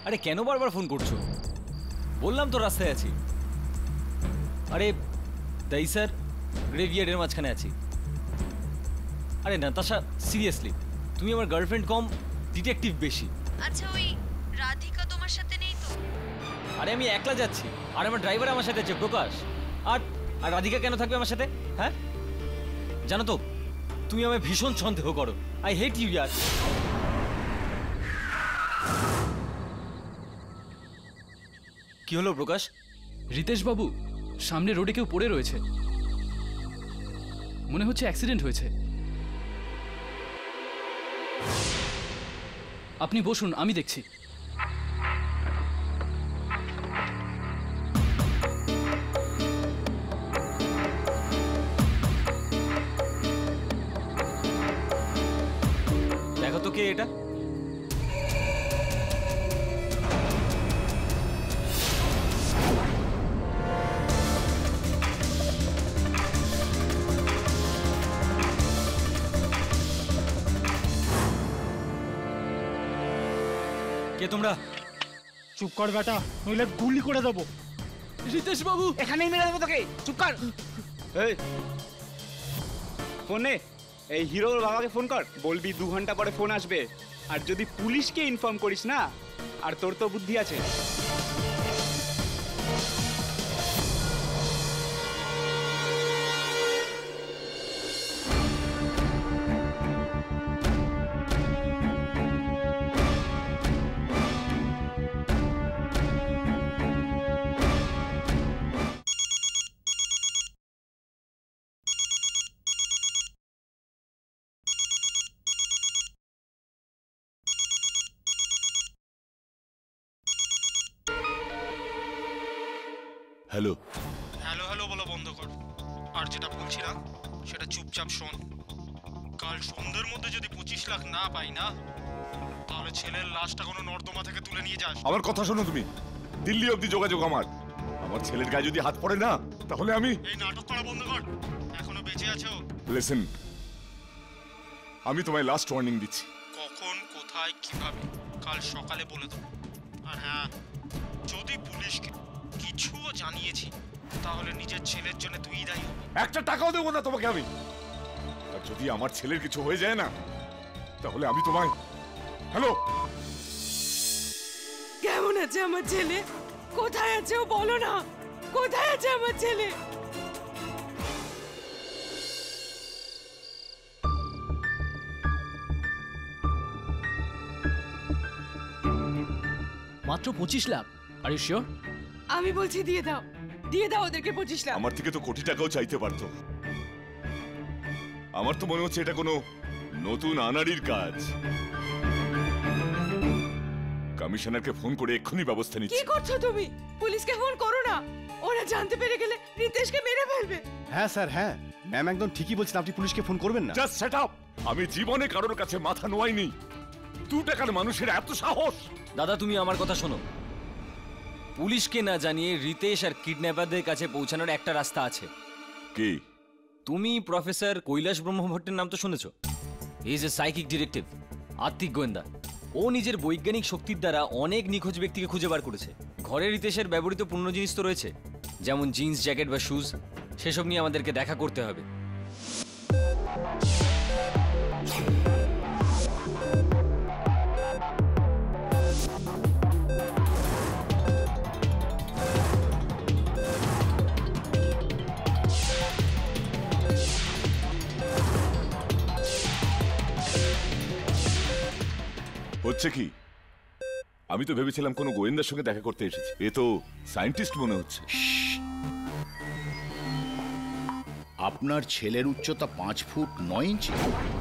আরে কেন বারবার ফোন করছো? বললাম তো রাস্তায় আছি। আরে তাই স্যার, গ্রেভিয়ার্ডের মাঝখানে আছি। আরে নাতাশা, সিরিয়াসলি তুমি আমার গার্লফ্রেন্ড কম, ডিটেকটিভ বেশি। আচ্ছা, ওই রাধিকা তোমার সাথে নেই তো? আরে আমি একলা যাচ্ছি, আর আমার ড্রাইভার আমার সাথে আছে, প্রকাশ। আর আর রাধিকা কেন থাকবে আমার সাথে? হ্যাঁ, জানো তো তুমি আমায় ভীষণ সন্দেহ করো। আই হেট ইউ ইয়ার। কি হলো প্রকাশ? রিতেশ বাবু, সামনে রোডে কেউ পড়ে রয়েছে, মনে হচ্ছে অ্যাক্সিডেন্ট হয়েছে। আপনি বসুন, আমি দেখছি। দেখো তো কে এটা। কে তোমরা? চুপ কর বেটা, নইলে গুলি করে দেবো। রিতেশ বাবু, এখানেই মেরে দেবো তোকে, চুপ কর। এই ফোনে এই হিরোর বাবাকে ফোন কর, বলবি 2 ঘন্টা পরে ফোন আসবে। আর যদি পুলিশকে ইনফর্ম করিস না, আর তোর তো বুদ্ধি আছে। হ্যালো হ্যালো হ্যালো বলো বন্ধ কর, আর যেটা বলছিলাম সেটা চুপচাপ শোন। কাল সন্ধ্যের মধ্যে যদি 25 লাখ না পাই না, তাহলে ছেলের লাশটা কোনো নর্দমা থেকে তুলে নিয়ে যাস। আমার কথা শোনো, তুমি দিল্লি অবধি যোগাযোগ। আমার ছেলের গায়ে যদি হাত পড়ে না, তাহলে আমি এই নাটক করা বন্ধ কর, এখনো বেঁচে আছো। লিসেন, আমি তোমায় লাস্ট ওয়ার্নিং দিচ্ছি। কখন, কোথায়, কিভাবে কাল সকালে বলে দেবো। আর হ্যাঁ, যদি পুলিশকে কিছুও জানিয়েছি, তাহলে নিজের ছেলের জন্য তুই দায়ী হবে। একটা টাকাও দেবো না তোমাকে আমি। আর যদি আমার ছেলের কিছু হয়ে যায় না, তাহলে আমি তোমায়... হ্যালো, কেমন আছে আমার ছেলে? কোথায় আছে ও বলো না, কোথায় আছে আমার ছেলে? মাত্র 25 লাখ? Are you sure? আমি বলছি দিয়ে দাও, দিয়ে দাও ওদেরকে 25 লাখ। আমার থেকে তো কোটি টাকাও চাইতে পারতো। আমার তো মনে হচ্ছে এটা কোনো নতুন আনাড়ির কাজ। কমিশনারকে ফোন করে এক্ষুনি ব্যবস্থা কি নিচ্ছি। করছো তুমি? পুলিশকে ফোন করো না, ওরা জানতে পেরে গেলে রিতেশকে মেরে ফেলবে। হ্যাঁ স্যার, হ্যাঁ ম্যাম একদম ঠিকই বলছেন, আপনি পুলিশকে ফোন করবেন না। Just set up. আমি জীবনে কারোর কাছে মাথা নোয়াইনি। 2 টাকার মানুষের এত সাহস! দাদা তুমি আমার কথা শোনো, পুলিশকে না জানিয়ে রিতেশ আর কিডন্যাপারদের কাছে পৌঁছানোর একটা রাস্তা আছে। কি? তুমি প্রফেসর কৈলাস ব্রহ্মভট্টের নাম তো শুনেছো? He is a psychic detective, আত্মিক গোয়েন্দা। ও নিজের বৈজ্ঞানিক শক্তির দ্বারা অনেক নিখোঁজ ব্যক্তিকে খুঁজে বার করেছে। ঘরে রিতেশের ব্যবহৃত পূর্ণ জিনিস তো রয়েছে, যেমন জিন্স, জ্যাকেট বা শুজ। সেসব নিয়ে আমাদেরকে দেখা করতে হবে। হচ্ছে কি, আমি তো ভেবেছিলাম কোনো গোয়েন্দার সঙ্গে দেখা করতে এসেছি। এ তো সায়েন্টিস্ট মনে হচ্ছে। আপনার ছেলের উচ্চতা 5 ফুট 9 ইঞ্চি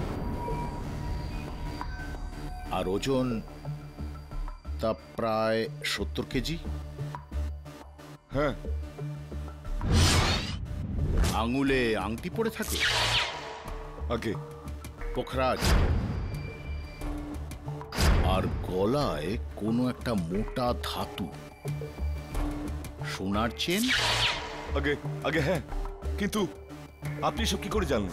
আর ওজন তা প্রায় 70 কেজি। হ্যাঁ। আঙুলে আংটি পড়ে থাকে। আগে পোখরাজ। আর গলায় কোনো একটা মোটা ধাতু। সোনার চেন। আগে আগে হ্যাঁ, কিন্তু আপনি সব কি করে জানলেন?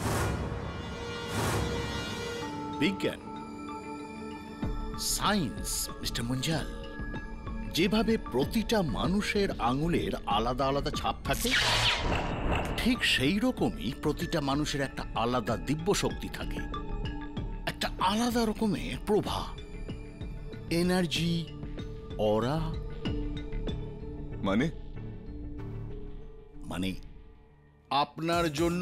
বিজ্ঞান, সায়েন্স মিস্টার মুঞ্জাল। যেভাবে প্রতিটা মানুষের আঙুলের আলাদা আলাদা ছাপ থাকে, ঠিক সেই রকমই প্রতিটা মানুষের একটা আলাদা দিব্য শক্তি থাকে, একটা আলাদা রকমের প্রভা, এনার্জি, অরা। মানে মানে আপনার জন্য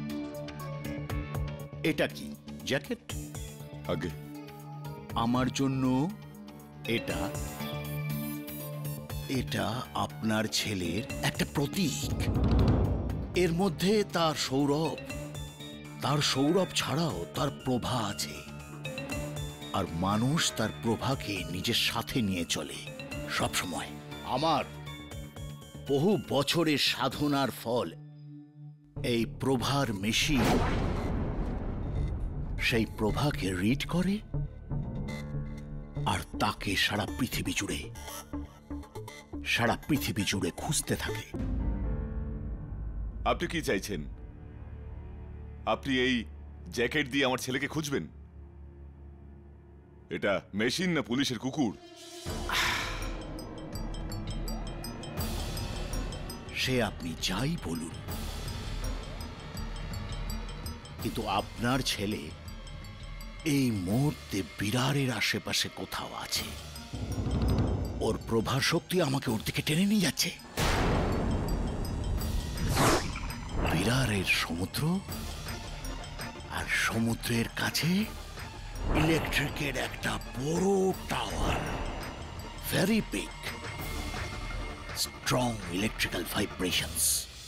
এটা কি জ্যাকেট, আগে আমার জন্য এটা এটা আপনার ছেলের একটা প্রতীক। এর মধ্যে তার সৌরভ ছাড়াও তার প্রভা আছে, আর মানুষ তার প্রভাকে নিজের সাথে নিয়ে চলে সব সময়। আমার বহু বছরের সাধনার ফল এই প্রভার মেশিন সেই প্রভাকে রিড করে আর তাকে সারা পৃথিবী জুড়ে খুঁজতে থাকে। আপনি কি চাইছেন? আপনি এই জ্যাকেট দিয়ে আমার ছেলেকে খুঁজবেন? এটা মেশিন না পুলিশের কুকুর? সে আপনি যাই বলুন, কিন্তু আপনার ছেলে এই মুহূর্তে বিরারের আশেপাশে কোথাও আছে। ওর প্রভার শক্তি আমাকে ওর দিকে টেনে নিয়ে যাচ্ছে। বিরারের সমুদ্র, আর সমুদ্রের কাছে ইলেকট্রিকের একটা বড় tower, very big, strong electrical vibrations.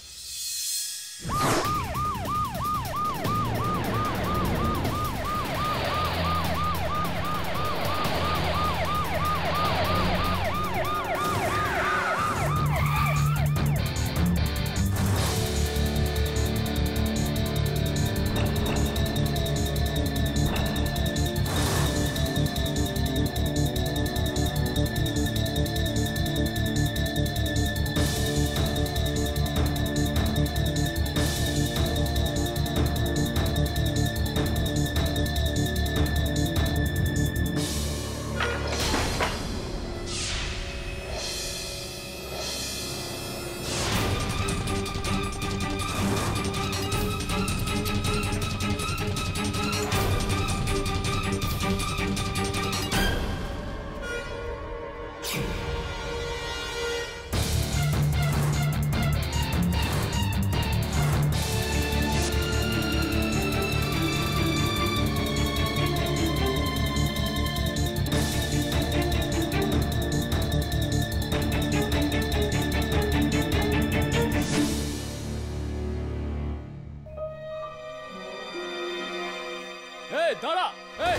এই দাঁড়া, এই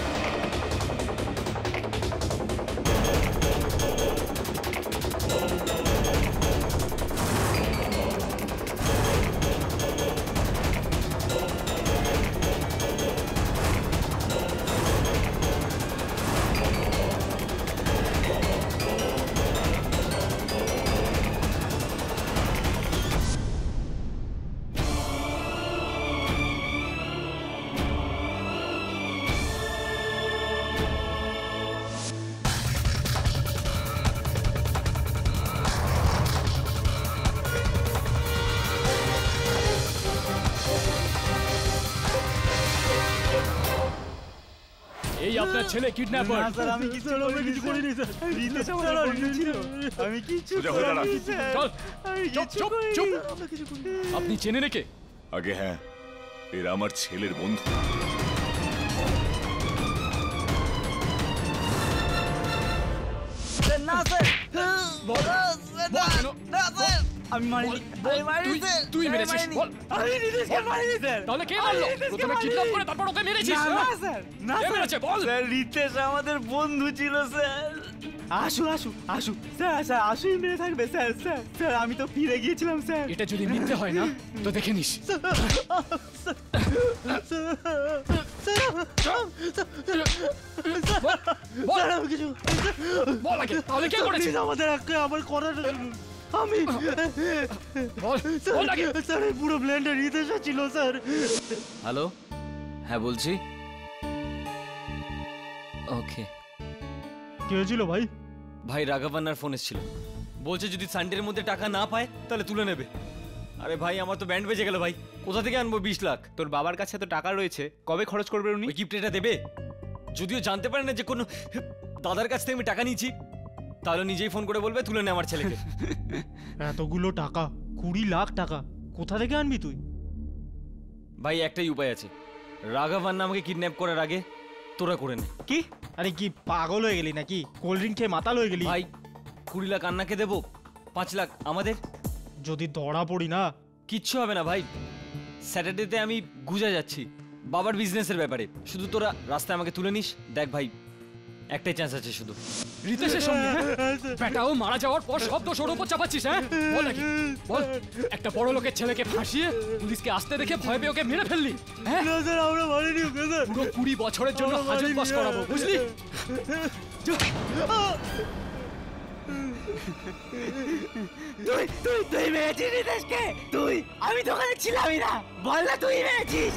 এই আপনার ছেলে কিডন্যাপার। স্যার আমি কিছু করিনি স্যার। রিতেশ আমাদের বন্ধু ছিল। আমি কিছু সোজা হয়ে দাঁড়া। করিনি স্যার। চল, আমি চুপ, কিছু চুপ, করিনি। চুপ। আমরা কিছু করিনি। আপনি চেনেন একে? আগে হ্যাঁ, এরা আমার ছেলের বন্ধু। না স্যার। কেন? আমি মারিনি। আমি মারিনি স্যার। তুই আমি মেরেছিস, মারিনি। বল। আমি রিতেশকে মারিনি স্যার। তাহলে কে আমি মারলো? রিতেশকে প্রথমে মারিনি। কিডন্যাপ করে তারপর ওকে মেরেছিস? না, হ্যাঁ? না স্যার। না কে স্যার। মেরেছে? বল। স্যার রিতেশ আমাদের বন্ধু ছিল স্যার। আসু স্যার, স্যার আসুই মেরে থাকবে স্যার। স্যার স্যার আমি তো ফিরে গিয়েছিলাম স্যার। এটা যদি মিথ্যে হয় না তো দেখে নিস। বল, স্যার আমি কিছু বল আগে, তাহলে কে করেছে? প্লিজ আমাদের আমার কথাটা শুনুন। আমি বল, স্যার, বল আগে। স্যার এই পুরো ব্ল্যান্ডে রিতেশ ছিল স্যার। হ্যালো, হ্যাঁ বলছি। ওকে, কি হয়েছিল ভাই? ভাই রাঘবান্নার ফোন এসেছিল, বলছে যদি সানডের মধ্যে টাকা না পায় তাহলে তুলে নেবে। আরে ভাই আমার তো ব্যান্ড বেজে গেল ভাই, কোথা থেকে আনবো 20 লাখ? তোর বাবার কাছে তো টাকা রয়েছে, কবে খরচ করবে উনি? ওই গিফট এটা দেবে? যদিও জানতে পারে না যে কোনো দাদার কাছ থেকে আমি টাকা নিয়েছি, তাহলে নিজেই ফোন করে বলবে তুলে নে আমার ছেলেকে। এতগুলো টাকা, 20 লাখ টাকা কোথা থেকে আনবি তুই? ভাই একটাই উপায় আছে, রাঘবান্না আমাকে কিডন্যাপ করার আগে তোরা করে নে। কি? আরে কি পাগল হয়ে গেলি নাকি? কোল্ড ড্রিঙ্ক খেয়ে মাতাল হয়ে গেলি? ভাই 20 লাখ আন্নাকে দেবো, 5 লাখ আমাদের। যদি ধরা পড়ি না? কিচ্ছু হবে না ভাই, স্যাটারডেতে আমি গুজা যাচ্ছি বাবার বিজনেসের ব্যাপারে, শুধু তোরা রাস্তায় আমাকে তুলে নিস। দেখ ভাই একটাই চান্স আছে শুধু। রিতেশের সঙ্গে বেটাও মারা যাওয়ার পর সব দোষ ওর উপর চাপাচ্ছিস? হ্যাঁ বল নাকি, বল। একটা বড় লোকের ছেলেকে ফাঁসিয়ে পুলিশকে আসতে দেখে ভয় পেয়ে ওকে মেরে ফেললি? হ্যাঁ স্যার আমরা মারিনি ওকে স্যার। পুরো 20 বছরের জন্য হাজত বাস করাবো, বুঝলি? তুই মেরেছিস রিতেশকে? তুই? আমি তো ওখানে ছিলামই না, বল না তুই মেরেছিস।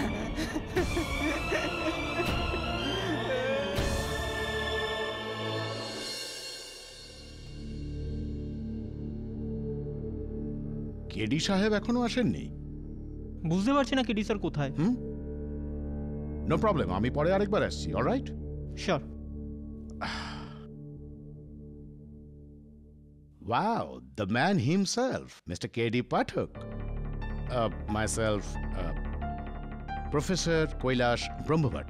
কেডি সাহেব এখনো আসেননি? বুঝতে পারছি না কেডি স্যার কোথায়। নো প্রবলেম, আমি পরে আরেকবার আসছি। Alright, sure. Wow, the man himself, Mr. K.D. Pathak. Myself, Professor Kailash Brahmbhatt.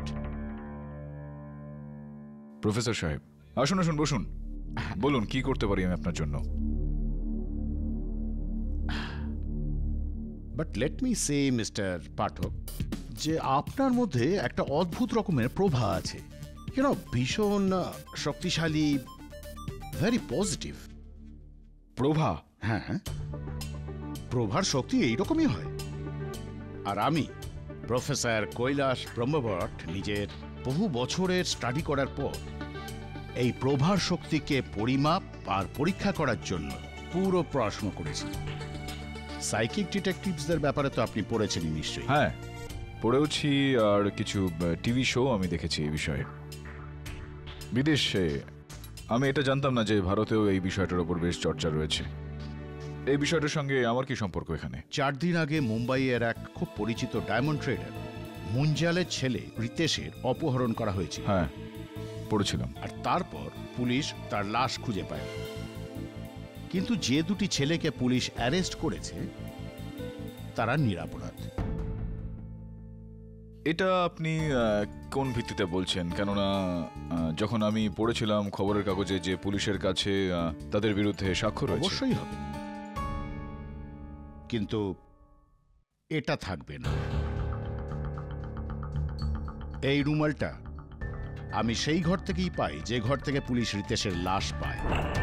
Professor সাহেব আসুন আসুন বসুন, বলুন কি করতে পারি আমি আপনার জন্য? But let me say, Mr. Pathak, যে আপনার মধ্যে একটা অদ্ভুত রকমের প্রভা আছে, ভীষণ শক্তিশালী, ভেরি পজিটিভ প্রভা। হ্যাঁ, প্রভার শক্তি এইরকমই হয়। আর আমি প্রফেসর কৈলাস ব্রহ্মভট্ট নিজের বহু বছরের স্টাডি করার পর এই প্রভার শক্তিকে পরিমাপ আর পরীক্ষা করার জন্য পুরো পড়াশোনা করেছি। সাইকিক ডিটেকটিভসদের ব্যাপারে তো আপনি পড়েছেন নিশ্চয়ই। হ্যাঁ পড়েওছি, আর কিছু টিভি শো আমি দেখেছি এই বিষয়ে। বিদেশে আমি এটা জানতাম না যে ভারতেও এই বিষয়টার উপর বেশ চর্চা রয়েছে। এই বিষয়টার সঙ্গে আমার কি সম্পর্ক এখানে? 4 দিন আগে মুম্বাইয়ের এক খুব পরিচিত ডায়মন্ড ট্রেডার মুঞ্জালের ছেলে রিতেশের অপহরণ করা হয়েছে। হ্যাঁ পড়েছিলাম। আর তারপর পুলিশ তার লাশ খুঁজে পায়। কিন্তু যে দুটি ছেলেকে পুলিশ অ্যারেস্ট করেছে তারা নিরপরাধ। এটা আপনি কোন ভিত্তিতে বলছেন? কেননা যখন আমি পড়েছিলাম খবরের কাগজে যে পুলিশের কাছে তাদের বিরুদ্ধে সাক্ষ্য রয়েছে। অবশ্যই হবে, কিন্তু এটা থাকবে না। এই রুমালটা আমি সেই ঘর থেকেই পাই যে ঘর থেকে পুলিশ রিতেশের লাশ পায়।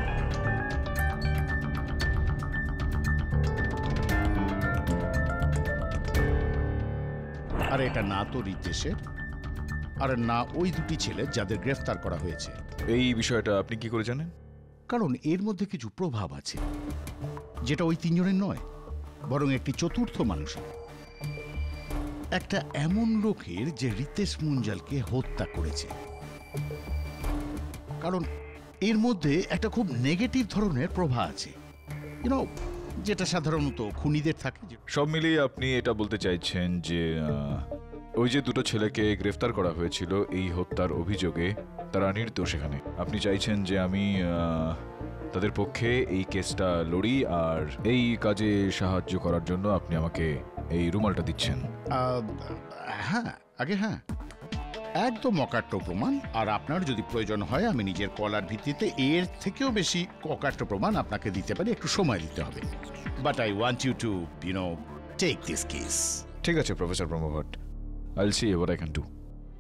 আর এটা না তো রিতেশের, আর না ওই দুটি ছেলে যাদের গ্রেফতার করা হয়েছে। এই বিষয়টা আপনি কি করে জানেন? কারণ এর মধ্যে কিছু প্রভাব আছে যেটা ওই তিনজনের নয়, বরং একটি চতুর্থ মানুষের, একটা এমন লোকের যে রিতেশ মুঞ্জালকে হত্যা করেছে। কারণ এর মধ্যে একটা খুব নেগেটিভ ধরনের প্রভাব আছে, যেটা সাধারণত খুনিদের থাকে। সব মিলিয়ে আপনি এটা বলতে চাইছেন যে ওই যে দুটো ছেলেকে গ্রেফতার করা হয়েছিল এই হত্যার অভিযোগে তারা নির্দোষ। এখানে আপনি চাইছেন যে আমি তাদের পক্ষে এই কেসটা লড়ি, আর এই কাজে সাহায্য করার জন্য আপনি আমাকে এই রুমালটা দিচ্ছেন। হ্যাঁ, আগে হ্যাঁ, একদম অকাট্য প্রমাণ। আর আপনার যদি প্রয়োজন হয় আমি নিজের কলার ভিত্তিতে এর থেকেও বেশি অকাট্য প্রমাণ আপনাকে দিতে পারি। একটু সময় দিতে হবে। But I want you to take this case. ঠিক আছে professor Brahmbhatt, I'll see what I can do.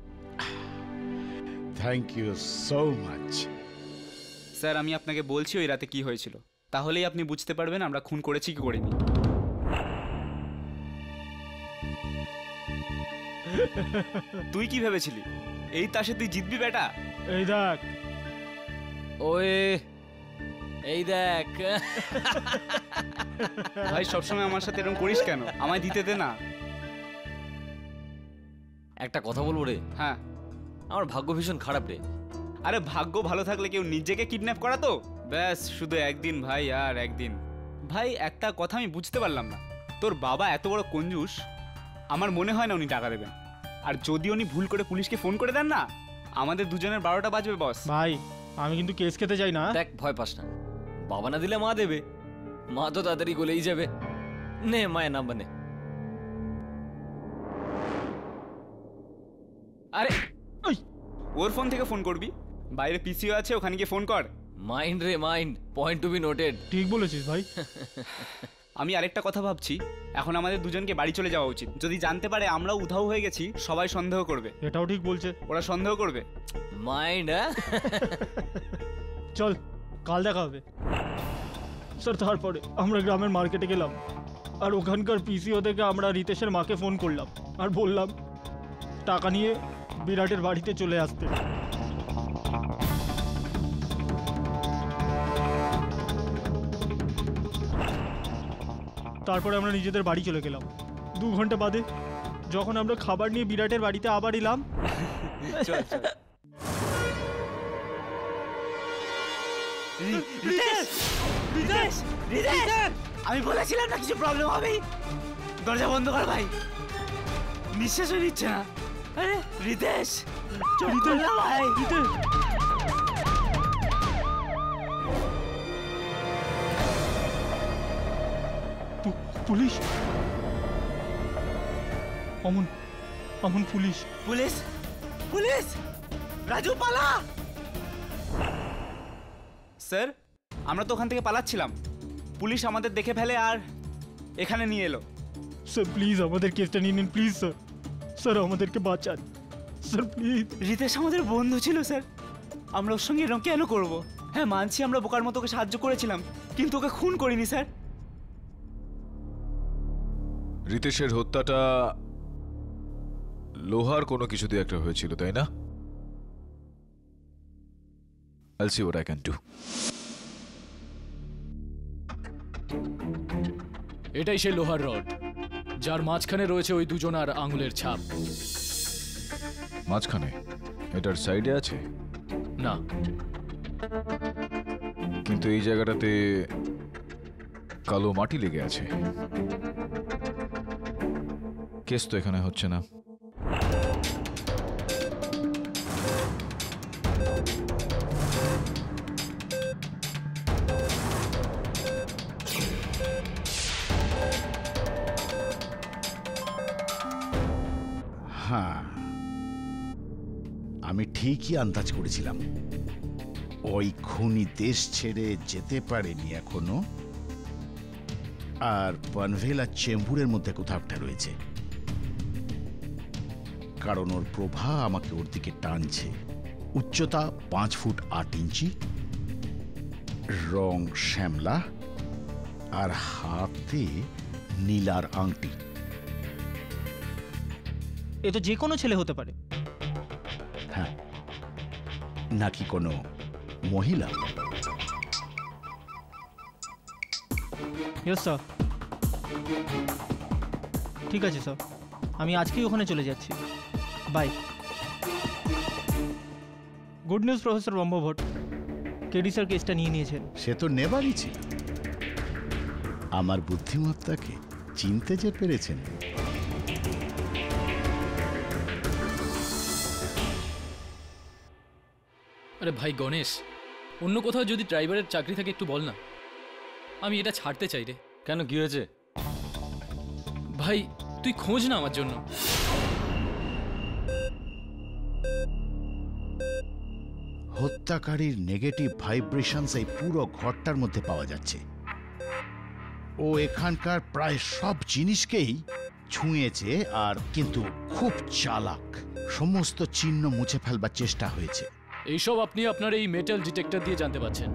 Thank you so much. Sir আমি আপনাকে বলছি ওই রাতে কি হয়েছিল, তাহলেই আপনি বুঝতে পারবেন আমরা খুন করেছি কি করিনি। তুই কি ভেবেছিলি এই তাসে তুই জিতবি বেটা? এই দেখ, এই দেখ। ভাই সবসময় আমার সাথে এরকম করিস কেন? আমায় দিতে দে না। একটা কথা বলবো রে। হ্যাঁ। আমার ভাগ্য ভীষণ খারাপ রে। আরে ভাগ্য ভালো থাকলে কেউ নিজেকে কিডন্যাপ করা তো ব্যাস, শুধু একদিন ভাই, আর একদিন। ভাই একটা কথা আমি বুঝতে পারলাম না, তোর বাবা এত বড় কঞ্জুস, আমার মনে হয় না উনি টাকা দেবেন। আর যদি উনি ভুল করে পুলিশকে ফোন করে দেন না, আমাদের দুজনের 12টা বাজবে বস। ভাই আমি কিন্তু কেস খেতে চাই না। দেখ ভয় পাস না, বাবা না দিলে মা দেবে, মা তো তাড়াতাড়ি গলেই যাবে। নে মায়ের নাম্বার নে। আরে ওর ফোন থেকে ফোন করবি, বাইরে পিসিও আছে, ওখানে গিয়ে ফোন কর। মাইন্ড রে mind, point to be noted. ঠিক বলেছিস ভাই। আমি আরেকটা কথা ভাবছি, এখন আমাদের দুজনকে বাড়ি চলে যাওয়া উচিত। যদি জানতে পারে আমরা উধাও হয়ে গেছি, সবাই সন্দেহ করবে। এটাও ঠিক বলছে, ওরা সন্দেহ করবে। মাইন্ড। চল কাল দেখা হবে স্যার। তারপরে আমরা গ্রামের মার্কেটে গেলাম, আর ওখানকার পিসিও থেকে আমরা রিতেশের মাকে ফোন করলাম আর বললাম টাকা নিয়ে বিরাটের বাড়িতে চলে আসতে। তারপরে আমরা নিজেদের বাড়ি চলে গেলাম। 2 ঘন্টা বাদে যখন আমরা খাবার নিয়ে বিরাটের বাড়িতে আবার এলাম, আমি বলেছিলাম না কিছু প্রবলেম হবেই। দরজা বন্ধ কর ভাই, নিঃশ্বাসও নিচ্ছে না। আরে রিতেশ, চল না ভাই। পুলিশ, অমন অমন পুলিশ। পুলিশ পুলিশ, রাজু পালা। স্যার আমরা তো ওখান থেকে পালাচ্ছিলাম, পুলিশ আমাদের দেখে ফেলে আর এখানে নিয়ে এলো। স্যার প্লিজ আমাদের কেসটা নিয়ে নিন প্লিজ স্যার। স্যার আমাদেরকে বাঁচান স্যার প্লিজ। রিতেশ আমাদের বন্ধু ছিল স্যার, আমরা ওর সঙ্গে এরকম কেন করবো? হ্যাঁ মানছি আমরা বোকার মতো ওকে সাহায্য করেছিলাম, কিন্তু ওকে খুন করিনি স্যার। রিতেশের হত্যাটা লোহার কোনো কিছু দিয়ে একটা হয়েছিল, তাই না? I'll see what I can do. এটাই সেই লোহার রড, যার মাঝখানে রয়েছে ওই দুজনার আঙুলের ছাপ। মাঝখানে? এটার সাইডে আছে না, কিন্তু এই জায়গাটাতে কালো মাটি লেগে আছে। কেস তো এখানে হচ্ছে না। হ্যাঁ, আমি ঠিকই আন্দাজ করেছিলাম ওই খুনি দেশ ছেড়ে যেতে পারেনি এখনো, আর পানভেল আর চেম্বুরের মধ্যে কোথাও একটা রয়েছে, কারণ ওর প্রভা আমাকে ওর দিকে টানছে। উচ্চতা 5 ফুট 8 ইঞ্চি, রং শ্যামলা, আর হাতে নীলার আংটি। এ তো যে কোনো ছেলে হতে পারে। হ্যাঁ, নাকি কোনো মহিলা? Yes sir. ঠিক আছে স্যার, আমি আজকেই ওখানে চলে যাচ্ছি। Bye. Good news professor Brahmbhatt, KD sir কেসটা নিয়ে নিয়েছেন। সে তো নেবারই ছিল। আমার বুদ্ধিমত্তাকে চিনতে যে পেরেছেন। আরে ভাই গণেশ, অন্য কোথাও যদি ড্রাইভারের চাকরি থাকে একটু বল না, আমি এটা ছাড়তে চাই রে। কেন, কি হয়েছে? ভাই তুই খোঁজ না আমার জন্য। হত্যাকারীর নেগেটিভ ভাইব্রেশনস এই পুরো ঘরটার মধ্যে পাওয়া যাচ্ছে। ও এখানকার প্রায় সব জিনিসকেই ছুঁয়েছে, আর কিন্তু খুব চালাক। সমস্ত চিহ্ন মুছে ফেলবার চেষ্টা হয়েছে। এইসব আপনি আপনার এই মেটাল ডিটেক্টর দিয়ে জানতে পারছেন।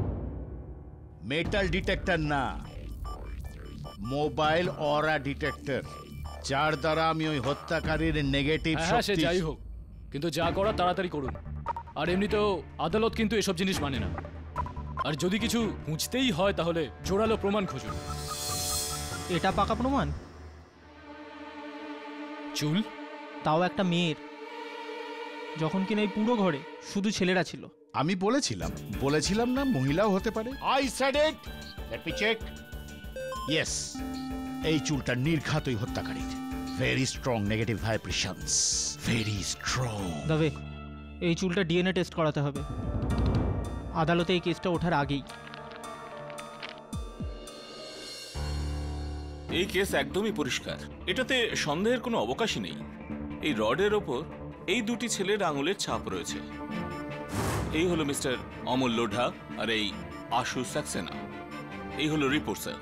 মেটাল ডিটেক্টর না, মোবাইল অরা ডিটেক্টর, যার দ্বারা আমি ওই হত্যাকারীর নেগেটিভ হ্যাঁ সে শক্তি। যাই হোক, কিন্তু যা করা তাড়াতাড়ি করুন। আর এমনিতেও আদালত কিন্তু এসব জিনিস মানে না। আর যদি কিছু খুঁজতেই হয় তাহলে জোরালো প্রমাণ খুঁজুন। এটা পাকা প্রমাণ? চুল? তাও একটা মেয়ের। যখন কিনা এই পুরো ঘরে শুধু ছেলেরা ছিল। আমি বলেছিলাম না মহিলাও হতে পারে। I said it, let me check. Yes, এই চুলটা নির্ঘাত ওই হত্যাকারীর। Very strong negative vibrations, very strong. তবে এই চুলটা ডিএনএ টেস্ট করাতে হবে আদালতে এই কেসটা ওঠার আগেই। এই কেস একদমই পরিষ্কার, এটাতে সন্দেহের কোনো অবকাশই নেই। এই রডের ওপর এই দুটি ছেলের আঙুলের ছাপ রয়েছে। এই হলো মিস্টার অমল লোঢা আর এই আশু সাক্সেনা। এই হলো রিপোর্ট স্যার।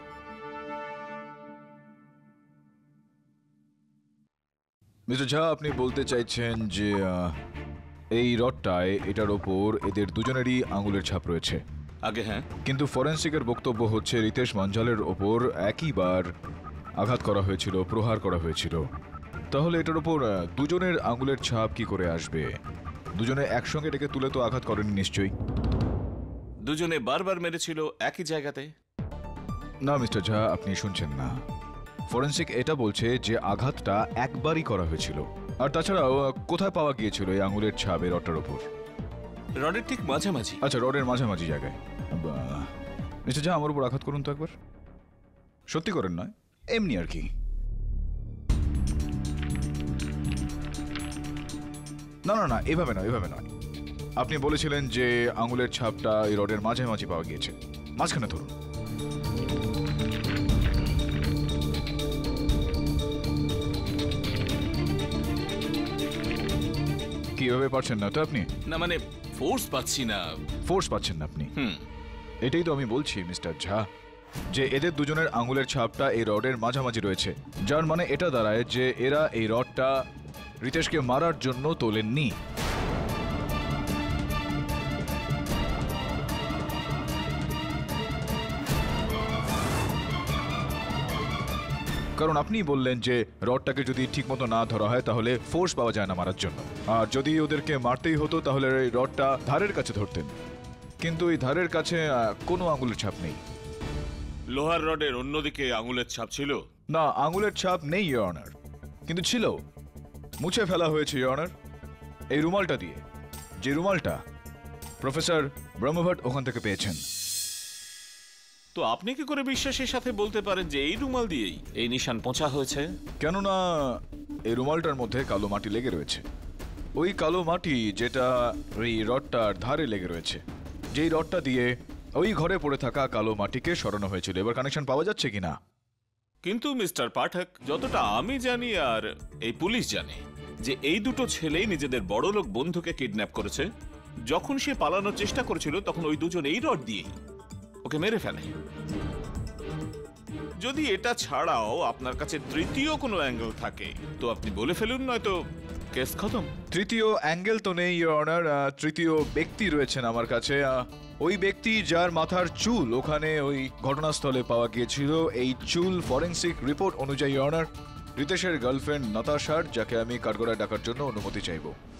মিস্টার ঝা, আপনি বলতে চাইছেন যে এই রডটায় এটার ওপর এদের দুজনেরই আঙুলের ছাপ রয়েছে? আগে হ্যাঁ, কিন্তু ফরেন্সিকের বক্তব্য হচ্ছে রিতেশ মাঞ্জালের ওপর একইবার আঘাত করা হয়েছিল, প্রহার করা হয়েছিল। তাহলে এটার ওপর দুজনের আঙুলের ছাপ কি করে আসবে? দুজনে একসঙ্গে এটাকে তুলে তো আঘাত করেনি নিশ্চয়ই। দুজনে বারবার মেরেছিল একই জায়গাতে। না মিস্টার ঝা, আপনি শুনছেন না। ফরেন্সিক এটা বলছে যে আঘাতটা একবারই করা হয়েছিল। আর তাছাড়াও কোথায় পাওয়া গিয়েছিল এই আঙুলের ছাপ এই রডটার ওপর? রডের ঠিক মাঝামাঝি। আচ্ছা, রডের মাঝামাঝি জায়গায়। মিস্টার ঝা, আমার উপর আঘাত করুন তো একবার। সত্যি করেন নয়, এমনি আর কি। না না না, এভাবে নয়। আপনি বলেছিলেন যে আঙুলের ছাপটা এই রডের মাঝামাঝি পাওয়া গিয়েছে। মাঝখানে ধরুন। কিভাবে পারছেন না তো আপনি? না মানে ফোর্স পাচ্ছি না। ফোর্স পাচ্ছেন না আপনি? এটাই তো আমি বলছি মিস্টার ঝা, যে এদের দুজনের আঙুলের ছাপটা এই রডের মাঝামাঝি রয়েছে, যার মানে এটা দাঁড়ায় যে এরা এই রডটা রিতেশকে মারার জন্য তোলেননি। কারণ আপনি বললেন যে রডটাকে যদি ঠিকমতো না ধরা হয় তাহলে ফোর্স পাওয়া যায় না মারার জন্য। আর যদি ওদেরকে মারতেই হতো তাহলে এই রডটা ধারের কাছে ধরতেন, কিন্তু এই ধারের কাছে কোনো আঙুলের ছাপ নেই। লোহার রডের অন্যদিকে আঙুলের ছাপ ছিল? না, আঙুলের ছাপ নেই ইওর অনার, কিন্তু ছিল, মুছে ফেলা হয়েছে ইওর অনার এই রুমালটা দিয়ে, যে রুমালটা প্রফেসর ব্রহ্মভট্ট ওখান থেকে পেয়েছেন। তো আপনি কি করে বিশ্বাসের সাথে বলতে পারেন যে এই রুমাল দিয়েই এই নিশান পোঁছা হয়েছে? কেননা এই রুমালটার মধ্যে কালো মাটি লেগে রয়েছে, ওই কালো মাটি যেটা ওই রডটার ধারে লেগে রয়েছে, যেই রডটা দিয়ে ওই ঘরে পড়ে থাকা কালো মাটিকে সরানো হয়েছিল। এবার কানেকশন পাওয়া যাচ্ছে কিনা? কিন্তু মিস্টার পাঠক, যতটা আমি জানি আর এই পুলিশ জানে যে এই দুটো ছেলেই নিজেদের বড়লোক বন্ধুকে কিডন্যাপ করেছে। যখন সে পালানোর চেষ্টা করেছিল তখন ওই দুজন এই রড দিয়েই ওকে মেরে ফেলে। যদি এটা ছাড়াও আপনার কাছে তৃতীয় কোনো অ্যাঙ্গেল থাকে তো আপনি বলে ফেলুন, নয়তো কেস খতম। তৃতীয় অ্যাঙ্গেল তো নেই ইওর অনার, তৃতীয় ব্যক্তি রয়েছেন আমার কাছে। ওই ব্যক্তি যার মাথার চুল ওখানে ওই ঘটনাস্থলে পাওয়া গিয়েছিল, এই চুল ফরেন্সিক রিপোর্ট অনুযায়ী ইওর অনার রিতেশের গার্লফ্রেন্ড নাতাশার, যাকে আমি কাঠগড়ায় ডাকার জন্য অনুমতি চাইব।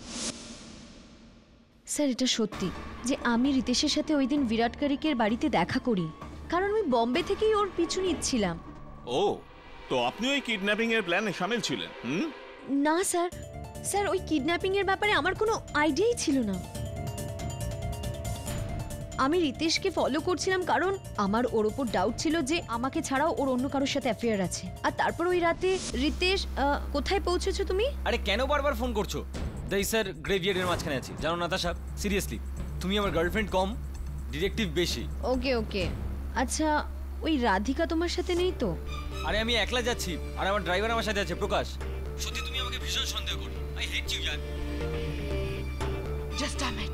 স্যার, এটা সত্যি যে আমি রিতেশের সাথে ওই দিন বিরাট কারিকের বাড়িতে দেখা করি, কারণ আমি বম্বে থেকেই ওর পিছু নিচ্ছিলাম। ও, তো আপনি ওই কিডন্যাপিং এর প্ল্যানে শামিল ছিলেন? না স্যার, স্যার ওই কিডন্যাপিং এর ব্যাপারে আমার কোনো আইডিয়াই ছিল না। আমি রিতেশকে ফলো করছিলাম কারণ আমার ওর ওপর ডাউট ছিল যে আমাকে ছাড়াও ওর অন্য কারোর সাথে অ্যাফেয়ার আছে। আর তারপর ওই রাতে রিতেশ, কোথায় পৌঁছেছো তুমি? আরে কেন বারবার ফোন করছো? দাই স্যার, গ্রেভিয়ার্ডের মাঝখানে আছি, জানো নাতাশা। সিরিয়াসলি, তুমি আমার গার্লফ্রেন্ড কম, ডিটেকটিভ বেশি। ওকে ওকে, আচ্ছা ওই রাধিকা তোমার সাথে নেই তো? আরে আমি একলা যাচ্ছি আর আমার ড্রাইভার আমার সাথে আছে, প্রকাশ। সত্যি তুমি আমাকে ভীষণ সন্দেহ করো। আই হেট ইউ ইয়ার। Just a minute.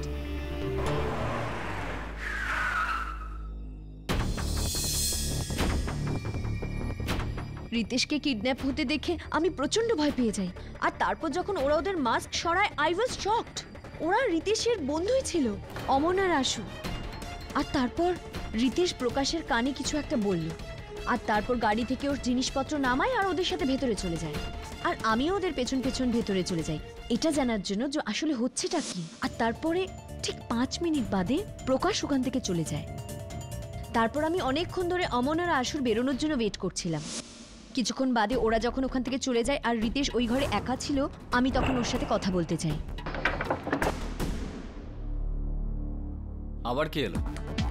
রিতেশকে কিডন্যাপ হতে দেখে আমি প্রচন্ড ভয় পেয়ে যাই। আর তারপর যখন ওরা ওদের মাস্ক সরায়, আই ওয়াজ শকড। ওরা রিতেশের বন্ধুই ছিল, অমন আর আশু। আর তারপর রিতেশ প্রকাশের কানে কিছু একটা বলল, আর তারপর গাড়ি থেকে ওর জিনিসপত্র নামায় আর ওদের সাথে ভেতরে চলে যায়। আর আমিও ওদের পেছন পেছন ভেতরে চলে যাই এটা জানার জন্য যে আসলে হচ্ছেটা কি। আর তারপরে ঠিক 5 মিনিট বাদে প্রকাশ ওখান থেকে চলে যায়। তারপর আমি অনেকক্ষণ ধরে অমন আর আশুর বেরোনোর জন্য ওয়েট করছিলাম। কিছুক্ষণ বাদে ওরা যখন ওখান থেকে চলে যায় আর রিতেশ ওই ঘরে একা ছিল, আমি তখন ওর সাথে কথা বলতে চাই। আবার কে এলো?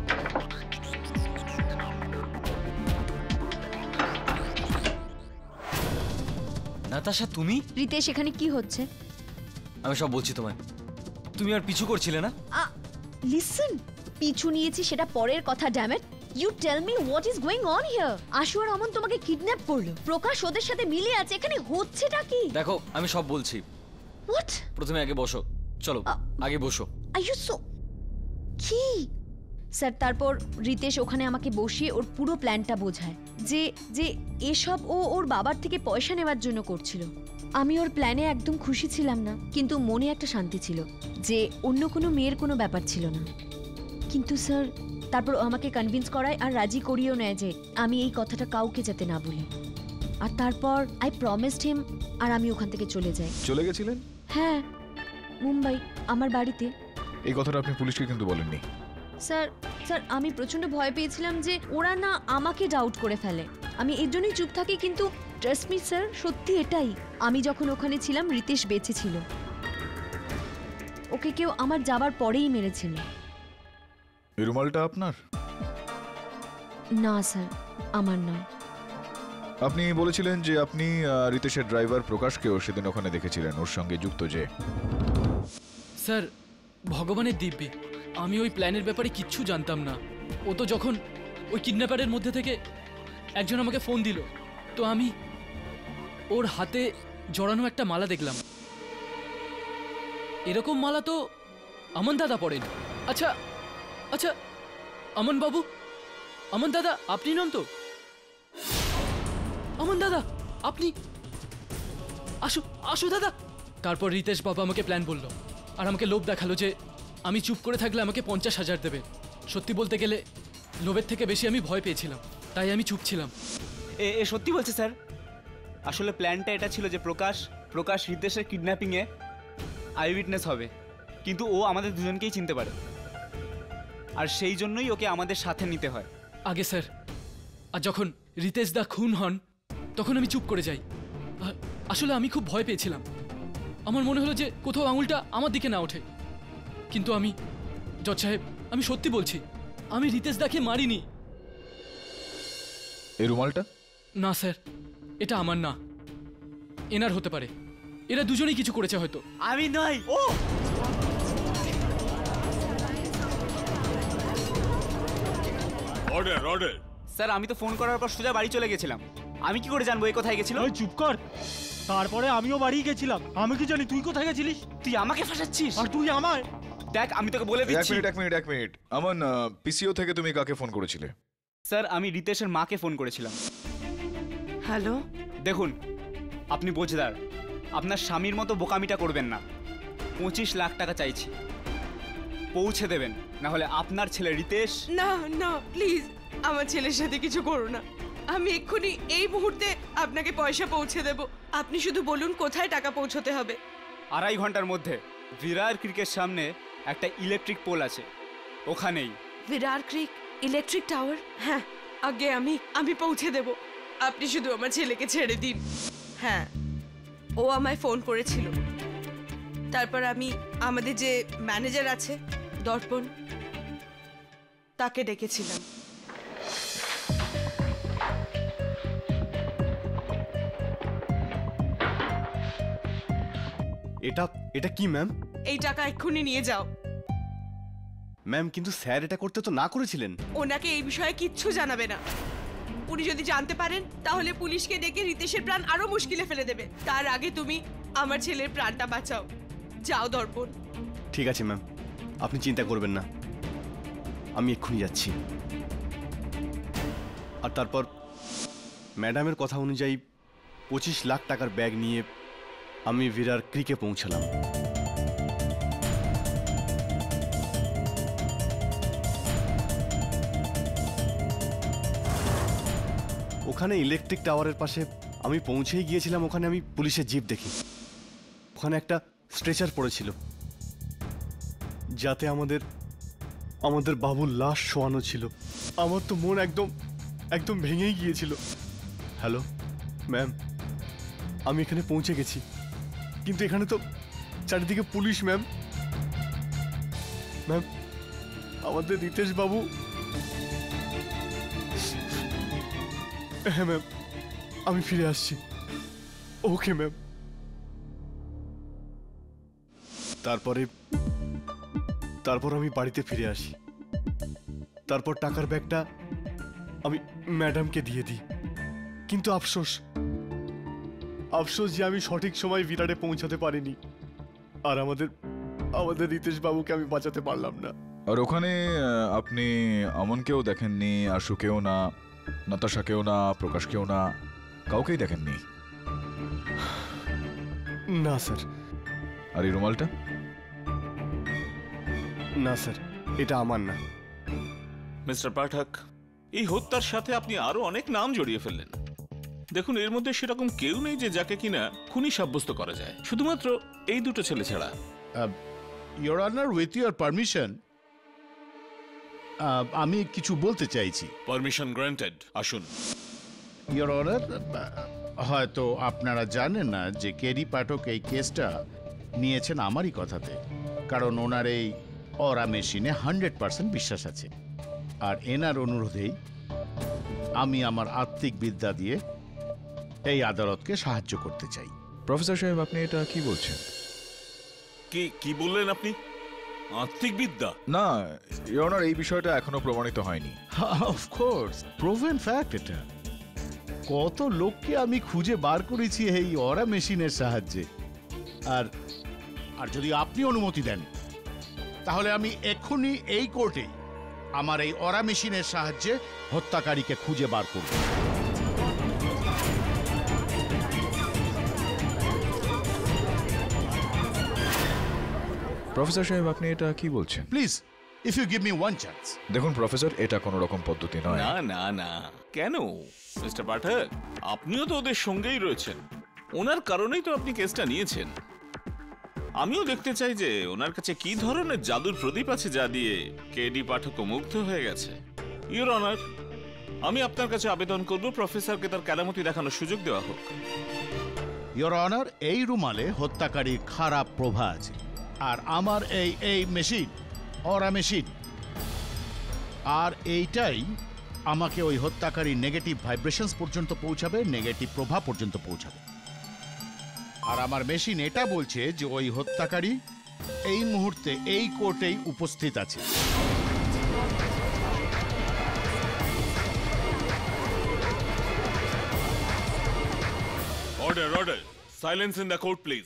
নাতাশা, তুমি? রিতেশ, এখানে কি হচ্ছে? আমি সব বলছি তোমায়। তুমি আর পিছু করছিলে না? লিসেন, পিছু নিয়েছি সেটা পরের কথা, damn it. You tell me what is going on here. Ashu আর অমন তোমাকে কিডন্যাপ করলো, প্রকাশ ওদের সাথে মিলে আছে, এখানে হচ্ছেটা কি? দেখো, আমি সব বলছি। হোয়াট? প্রথমে আগে বসো, চলো আগে বসো। আর ইউ সো কি? স্যার, তারপর রিতেশ ওখানে আমাকে বসিয়ে ওর পুরো প্ল্যানটা বোঝায় যে যে এসব ও ওর বাবার থেকে পয়সা নেওয়ার জন্য করছিল। আমি ওর প্ল্যানে একদম খুশি ছিলাম না, কিন্তু মনে একটা শান্তি ছিল যে অন্য কোনো মেয়ের কোনো ব্যাপার ছিল না। কিন্তু স্যার, তারপর ও আমাকে কনভিন্স করায় আর রাজি করিয়েও নেয় যে আমি এই কথাটা কাউকে যাতে না বলি। আর তারপর আই প্রমিসড হিম, আর আমি ওখান থেকে চলে যাই। চলে গেছিলেন? হ্যাঁ, মুম্বাই, আমার বাড়িতে। এই কথাটা আপনি পুলিশকে কিন্তু বলেননি। স্যার, আমি প্রচন্ড ভয় পেয়েছিলাম যে ওরা না আমাকে ডাউট করে ফেলে। আমি এর জন্যই চুপ থাকি, কিন্তু ট্রাস্ট মি স্যার, সত্যি এটাই। আমি যখন ওখানে ছিলাম রিতেশ বেঁচে ছিল। ওকে কেউ আমার যাবার পরেই মেরেছিল। এই রুমালটা আপনার? না স্যার, আমার নয়। আপনি বলেছিলেন যে আপনি রিতেশের ড্রাইভার প্রকাশকেও সেদিন ওখানে দেখেছিলেন, ওর সঙ্গে যুক্ত যে। স্যার, ভগবানের দিব্যি আমি ওই প্ল্যানের ব্যাপারে কিচ্ছু জানতাম না। ও তো যখন ওই কিডন্যাপারের মধ্যে থেকে একজন আমাকে ফোন দিল, তো আমি ওর হাতে জড়ানো একটা মালা দেখলাম। এরকম মালা তো আমন দাদা পড়েন। আচ্ছা আচ্ছা, আমন বাবু, আমন দাদা আপনি নন তো? আমন দাদা আপনি? আসু দাদা। তারপর রিতেশ বাবু আমাকে প্ল্যান বলল, আর আমাকে লোভ দেখালো যে আমি চুপ করে থাকলে আমাকে 50,000 দেবে। সত্যি বলতে গেলে লোভের থেকে বেশি আমি ভয় পেয়েছিলাম, তাই আমি চুপ ছিলাম। এ সত্যি বলছে স্যার। আসলে প্ল্যানটা এটা ছিল যে প্রকাশ রিতেশের কিডন্যাপিংয়ে আই উইটনেস হবে, কিন্তু ও আমাদের দুজনকেই চিনতে পারে, আর সেই জন্যই ওকে আমাদের সাথে নিতে হয়। আগে স্যার, আর যখন রিতেশ দা খুন হন তখন আমি চুপ করে যাই। আসলে আমি খুব ভয় পেয়েছিলাম। আমার মনে হলো যে কোথাও আঙুলটা আমার দিকে না ওঠে। কিন্তু জজ সাহেব, আমি সত্যি বলছি, আমি রিতেশ দাকে মারিনি। এই রুমালটা? না স্যার, এটা আমার না, এনার হতে পারে। এরা দুজনেই কিছু করেছে হয়তো। আমি নই, ও। Order order. স্যার, আমি তো ফোন করার পর সোজা বাড়ি চলে গেছিলাম। আমি কি করে জানবো এই কোথায় গেছিল? ওই চুপ কর। তারপরে আমিও বাড়ি গেছিলাম, আমি কি জানি তুই কোথায় গেছিলিস? তুই আমাকে ফাঁসাচ্ছিস? আর তুই আমায়? দেখ, আমি তোকে বলে দিচ্ছি। এক মিনিট। আমন, পিসিও থেকে তুমি কাকে ফোন করেছিলে? স্যার, আমি রিতেশের মাকে ফোন করেছিলাম। হ্যালো, দেখুন, আপনি বোঝদার, আপনার স্বামীর মতো বোকামিটা করবেন না। 25 লাখ টাকা চাইছি, পৌঁছে দেবেন, না হলে আপনার ছেলে রিতেশ। না না, প্লিজ আমার ছেলের সাথে কিছু করো না। আমি এক্ষুনি এই মুহূর্তে আপনাকে পয়সা পৌঁছে দেব। আপনি শুধু বলুন কোথায় টাকা পৌঁছতে হবে। 2.5 ঘন্টার মধ্যে ভিরার ক্রিকের সামনে একটা ইলেকট্রিক পোল আছে, ওখানেই। Virar creek electric tower? হ্যাঁ, আগে আমি পৌঁছে দেব। আপনি শুধু আমার ছেলেকে ছেড়ে দিন। হ্যাঁ, ও আমায় ফোন করেছিল। তারপর আমি আমাদের যে ম্যানেজার আছে দর্পণ, তাকে ডেকেছিলাম। এটা কি ম্যাম? এই টাকা এক্ষুনি নিয়ে যাও। ম্যাম, কিন্তু স্যার এটা করতে তো না করেছিলেন। ওনাকে এই বিষয়ে কিচ্ছু জানাবে না। উনি যদি জানতে পারেন তাহলে পুলিশকে ডেকে রিতেশের প্রাণ আরো মুশকিলে ফেলে দেবে। তার আগে তুমি আমার ছেলের প্রাণটা বাঁচাও। যাও দর্পণ। ঠিক আছে ম্যাম, আপনি চিন্তা করবেন না, আমি এক্ষুনি যাচ্ছি। আর তারপর ম্যাডামের কথা অনুযায়ী 25 লাখ টাকার ব্যাগ নিয়ে আমি ভিরার ক্রিকে পৌঁছালাম। ওখানে ইলেকট্রিক টাওয়ারের পাশে আমি পৌঁছেই গিয়েছিলাম। ওখানে আমি পুলিশের জিপ দেখি, ওখানে একটা স্ট্রেচার পড়েছিল, যাতে আমাদের বাবুর লাশ শোয়ানো ছিল। আমার তো মন একদম ভেঙেই গিয়েছিল। হ্যালো ম্যাম, আমি এখানে পৌঁছে গেছি, কিন্তু এখানে তো চারিদিকে পুলিশ। ম্যাম আমাদের রিতেশ বাবু। হ্যাঁ ম্যাম, আমি ফিরে আসছি। Okay ma'am. তারপর আমি বাড়িতে ফিরে আসি। তারপর টাকার ব্যাগটা আমি ম্যাডামকে দিয়ে দিই। কিন্তু আফসোস যে আমি সঠিক সময় বিরাটে পৌঁছাতে পারিনি, আর আমাদের রিতেশ বাবুকে আমি বাঁচাতে পারলাম না। আর ওখানে আপনি অমনকেও দেখেননি, আশুকেও না, নাতাশাকেও না, প্রকাশকেও না, কাউকেই দেখেননি? না স্যার। আর এই রুমালটা? না স্যার, এটা আমার না। মিস্টার পাঠক, এই হত্যার সাথে আপনি আরো অনেক নাম জড়িয়ে ফেললেন। দেখুন, এর মধ্যে সেরকম কেউ নেই যে যাকে কিনা খুনি সাব্যস্ত করা যায়, শুধুমাত্র এই দুটো ছেলে ছাড়া। Your honour, with your permission আমি কিছু বলতে চাইছি। পারমিশন গ্রান্টেড, আসুন। ইয়োর অনার, হয়তো আপনারা জানেন না যে কেডি পাঠক এই কেসটা নিয়েছেন আমারই কথাতে, কারণ ওনার এই অরা মেশিনে 100% বিশ্বাস আছে। আর এনার অনুরোধেই আমি আমার আত্মিক বিদ্যা দিয়ে এই আদালতকে সাহায্য করতে চাই। প্রফেসর সাহেব, আপনি এটা কি বলছেন? কি বললেন আপনি? আত্মিক বিদ্যা? না ইওর অনার, এই বিষয়টা এখনো প্রমাণিত হয়নি। অফকোর্স, প্রুভেন ফ্যাক্ট এটা। কত লোককে আমি খুঁজে বার করেছি এই অরা মেশিনের সাহায্যে। আর যদি আপনি অনুমতি দেন, তাহলে আমি এক্ষুনি এই কোর্টে আমার এই অরা মেশিনের সাহায্যে হত্যাকারীকে খুঁজে বার করব। প্রফেসর সাহেব, আপনি এটা কি বলছেন? Please, if you give me one chance. দেখুন প্রফেসর, এটা কোনো রকম পদ্ধতি নয়। না না না, কেন মিস্টার পাঠক? আপনিও তো ওদের সঙ্গেই রয়েছেন, ওনার কারণেই তো আপনি কেসটা নিয়েছেন। আমিও দেখতে চাই যে ওনার কাছে কি ধরনের জাদুর প্রদীপ আছে যা দিয়ে কেডি পাঠক মুগ্ধ হয়ে গেছে। ইওর অনার, আমি আপনার কাছে আবেদন করব প্রফেসরকে তার কেরামতি দেখানোর সুযোগ দেওয়া হোক। ইওর অনার, এই রুমালে হত্যাকারীর খারাপ প্রভাব আছে, আর আমার এই মেশিন, অরা মেশিন, আর এইটাই আমাকে ওই হত্যাকারী নেগেটিভ ভাইব্রেশনস পর্যন্ত পৌঁছাবে, নেগেটিভ প্রভাব পর্যন্ত পৌঁছাবে। আর আমার মেশিন এটা বলছে যে ওই হত্যাকারী এই মুহূর্তে এই কোর্টেই উপস্থিত আছে। Order, order, silence in the court please.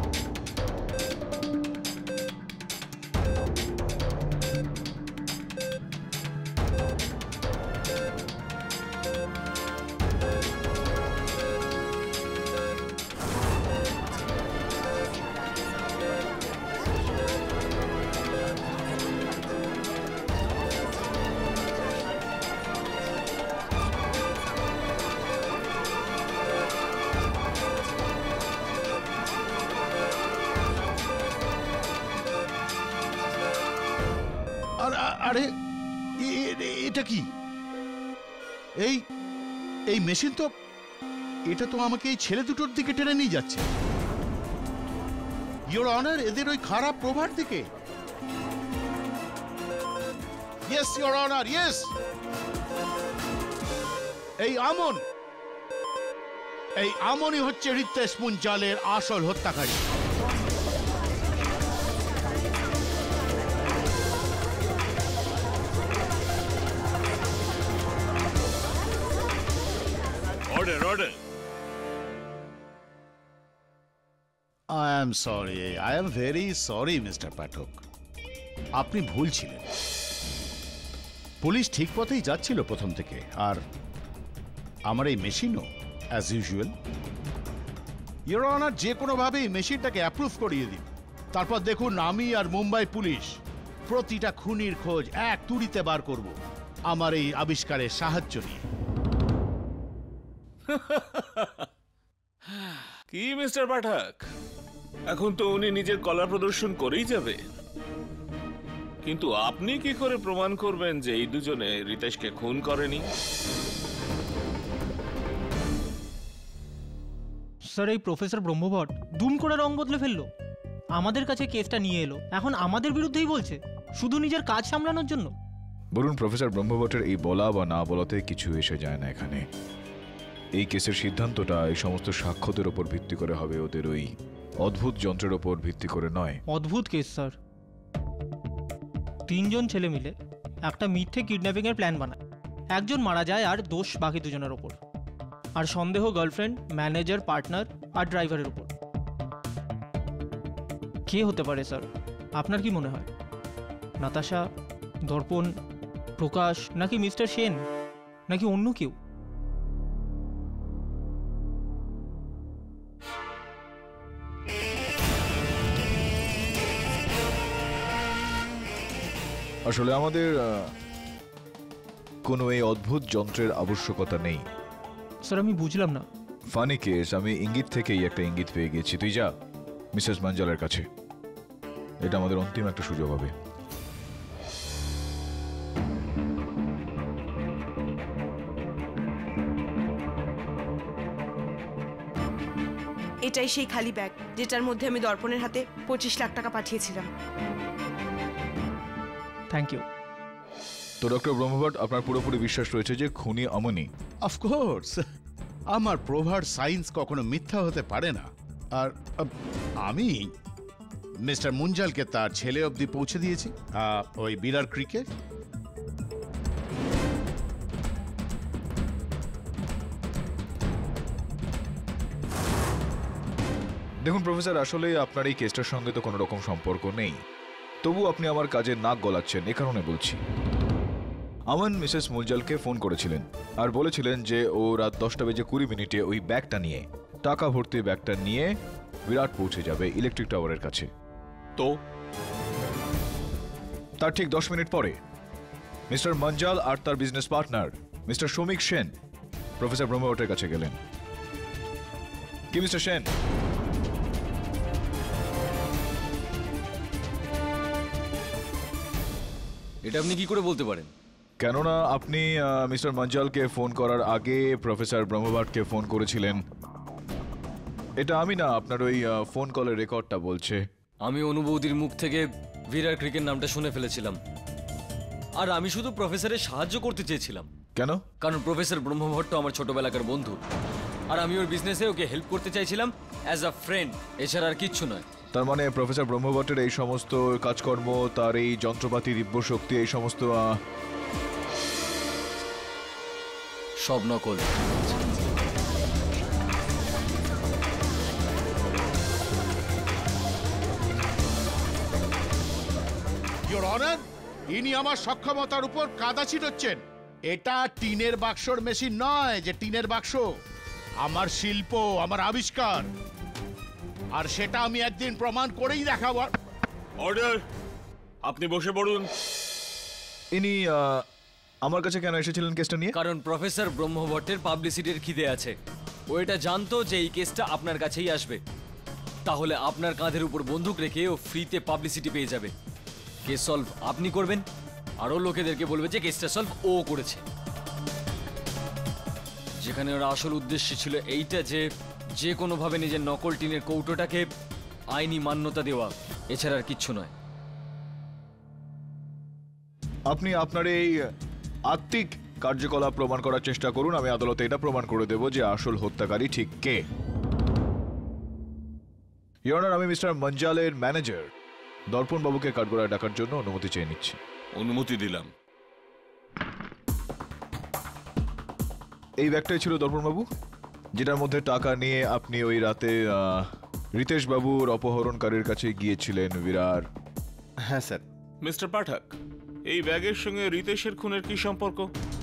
আরে এটা কি? এই মেশিন তো, এটা তো আমাকে এই ছেলে দুটোর দিকে টেনে নিয়ে যাচ্ছে। ইওর অনার, এদের ওই খারাপ প্রভার দিকে। Yes your honour, yes. এই আমনই হচ্ছে রিতেশ মুঞ্জালের আসল হত্যাকারী। Order, order. I am sorry. I am very sorry, Mr. পাঠক। আপনি ভুল ছিলেন। পুলিশ ঠিক পথেই যাচ্ছিল প্রথম থেকে, আর আমার এই মেশিনও অ্যাজ ইউজুয়াল। ইওর অনার, যে কোনোভাবেই মেশিনটাকে অ্যাপ্রুভ করিয়ে দিন, তারপর দেখুন আমি আর মুম্বাই পুলিশ প্রতিটা খুনির খোঁজ এক তুড়িতে বার করব আমার এই আবিষ্কারের সাহায্য নিয়ে। কি মিস্টার পাঠক, এখন তো উনি নিজের কলা প্রদর্শন করেই যাবে, কিন্তু আপনি কি করে প্রমাণ করবেন যে এই দুজনে রিতেশকে খুন করেনি? স্যার, এই প্রফেসর ব্রহ্মভট্ট দুম করে রং বদলে ফেললো, আমাদের কাছে কেসটা নিয়ে এলো, এখন আমাদের বিরুদ্ধেই বলছে। শুধু নিজের কাজ সামলানোর জন্য? বলুন প্রফেসর ব্রহ্মভট্টের এই বলা বা না বলাতে কিছু এসে যায় না এখানে। এই কেসের সিদ্ধান্তটা এই সমস্ত সাক্ষ্যদের ওপর ভিত্তি করে হবে, ওদের ওই অদ্ভুত যন্ত্রের ওপর ভিত্তি করে নয়। অদ্ভুত কেস স্যার। 3 জন ছেলে মিলে একটা মিথ্যে কিডন্যাপিংয়ের প্ল্যান বানায়, একজন মারা যায় আর দোষ বাকি দুজনের ওপর, আর সন্দেহ গার্লফ্রেন্ড, ম্যানেজার, পার্টনার আর ড্রাইভারের ওপর। কে হতে পারে স্যার? আপনার কি মনে হয়? নাতাশা, দর্পণ, প্রকাশ, নাকি মিস্টার সেন, নাকি অন্য কেউ? আসলে আমাদের কোনো এই অদ্ভুত যন্ত্রের আবশ্যকতা নেই। স্যার আমি বুঝলাম না। ফানি কেস, আমি ইঙ্গিত থেকেই একটা ইঙ্গিত পেয়ে গেছি। তুই যা মিসেস মঞ্জালের কাছে, এটা আমাদের অন্তিম একটা সুযোগ হবে। এটাই সেই খালি ব্যাগ যেটার মধ্যে আমি দর্পণের হাতে 25 লাখ টাকা পাঠিয়েছিলাম। Thank you. তো ডক্টর ব্রহ্মভট্ট, আপনার পুরোপুরি বিশ্বাস রয়েছে যে খুনি অমনি? অফকোর্স, আমার প্রভার সায়েন্স কখনো মিথ্যা হতে পারে না। আর আমি মিস্টার মুঞ্জালকে তার ছেলে অবধি পৌঁছে দিয়েছি, ওই বিরার ক্রিকে। দেখুন প্রফেসর, আসলে আপনার এই কেসটার সঙ্গে তো কোনো রকম সম্পর্ক নেই, তবু আপনি আমার কাজে নাক গলাচ্ছেন। এ কারণে বলছি, আমন মিসেস মুঞ্জালকে ফোন করেছিলেন আর বলেছিলেন যে ও রাত 10:20 ওই ব্যাগটা নিয়ে, টাকা ভর্তি ব্যাগটা নিয়ে বিরাট পৌঁছে যাবে ইলেকট্রিক টাওয়ারের কাছে। তো তার ঠিক 10 মিনিট পরে মিস্টার মঞ্জাল আর তার বিজনেস পার্টনার মিস্টার শ্রমিক সেন প্রফেসর ব্রহ্মভট্টের কাছে গেলেন। কি মিস্টার সেন? এটা আপনি কি করে বলতে পারেন? কেননা আপনি মিস্টার মঞ্জালকে ফোন করার আগে প্রফেসর ব্রহ্মভট্টকে ফোন করেছিলেন। এটা আমি না, আপনার ওই ফোন কলের রেকর্ডটা বলছে। আমি অনুভূতির মুখ থেকে বিরার ক্রিকের নামটা শুনে ফেলেছিলাম, আর আমি শুধু প্রফেসরের সাহায্য করতে চেয়েছিলাম। কেন? কারণ প্রফেসর ব্রহ্মভট্ট আমার ছোটবেলাকার বন্ধু, আর আমি ওর বিজনেসে ওকে হেল্প করতে চাইছিলাম অ্যাজ আ ফ্রেন্ড, এছাড়া আর কিচ্ছু নয়। তার মানে প্রফেসর ব্রহ্মভট্টের এই সমস্ত কাজকর্ম, তার এই যন্ত্রপাতি, দিব্য শক্তি, এই সমস্ত সব নকল। ইওর অনার, ইনি আমার সক্ষমতার উপর কাদা ছিটাচ্ছেন। এটা টিনের বাক্সর মেশিন নয় যে টিনের বাক্স। আমার শিল্প, আমার আবিষ্কার, আর সেটা আমি একদিন প্রমাণ করেই দেখাবো। অর্ডার, আপনি বসে পড়ুন। ইনি আমার কাছে কেন এসেছিলেন কেসটা নিয়ে? কারণ প্রফেসর ব্রহ্মভট্টের পাবলিসিটির খিদে আছে। ও এটা জানতো যে এই কেসটা আপনার কাছেই আসবে, তাহলে আপনার কাঁধের উপর বন্দুক রেখে ও ফ্রিতে পাবলিসিটি পেয়ে যাবে। কেস সলভ আপনি করবেন, আরও লোকেদেরকে বলবে যে কেসটা সলভ ও করেছে। যেখানে ওর আসল উদ্দেশ্য ছিল এইটা যে কোনোভাবে নিজের নকল টিনের কৌটোটাকে আইনি মান্যতা দেওয়া, এছাড়া আর কিচ্ছু নয়। আপনি আপনার এই আত্মিক কার্যকলাপ প্রমাণ করার চেষ্টা করুন, আমি আদালতে এটা প্রমাণ করে দেব যে আসল হত্যাকারী ঠিক কে। ইওর অনার, আমি মিস্টার মঞ্জালের ম্যানেজার দর্পণ বাবুকে কাঠগড়ায় ডাকার জন্য অনুমতি চেয়ে নিচ্ছি। অনুমতি দিলাম। এই ব্যাগটাই ছিল দর্পণ বাবু, যেটার মধ্যে টাকা নিয়ে আপনি ওই রাতে রিতেশ বাবুর অপহরণকারীর কাছে গিয়েছিলেন বিরার। হ্যাঁ স্যার। মিস্টার পাঠক, এই ব্যাগের সঙ্গে রিতেশের খুনের কি সম্পর্ক?